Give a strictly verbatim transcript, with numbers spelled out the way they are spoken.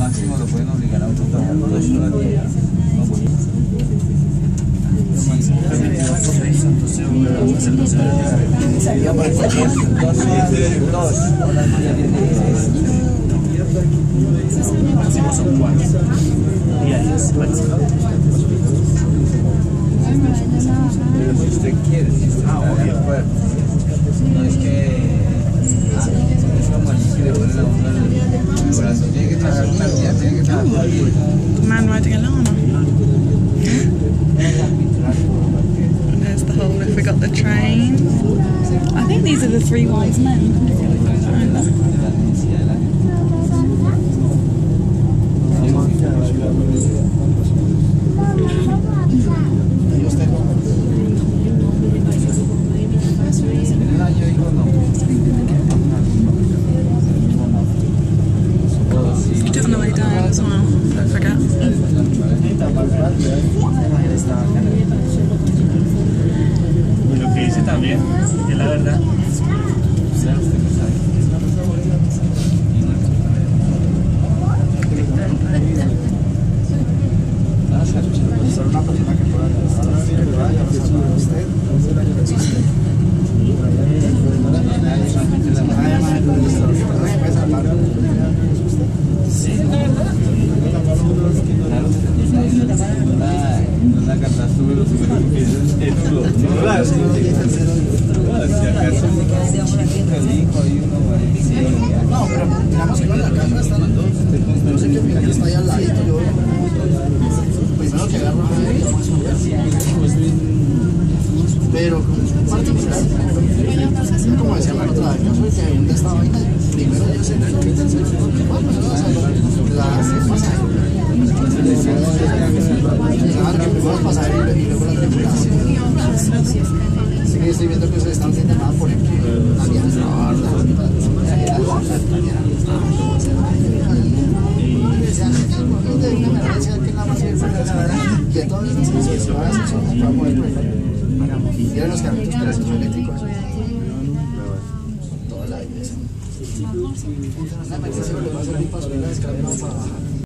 máximo lo pueden obligar a un trabajar dos horas diarias. No, pues. Sería para cualquier dos horas diarias. Máximo son cuatro diarias, máximo. Pero si usted quiere, si usted está de acuerdo, no es que ah, es como allí que le ponen a uno el brazo, tiene que trabajar una día, tiene que trabajar una día. Man riding a llama. There's the whole if we got the train. I think these are the three wise men. You do it on the way down as well, don't forget. Lo que dice también, es la verdad. Ser una persona que pueda que pueda llevar a usted, no, pero digamos que en la casa están los dos. Yo sé que mi casa está ahí al ladito. Yo primero que agarro a ver, pero particular, como decía la otra vez, yo soy que un día estaba ahí, primero yo sé que el sexo, la pasa. Claro que primero es pasar y luego la tripulación. Sí que estoy viendo que ustedes están haciendo nada por el que había que todas estas cosas se van a hacer para poder y eran los carritos para el eléctrico. Toda la iglesia. Una emergencia le va a servir para subir la escalera para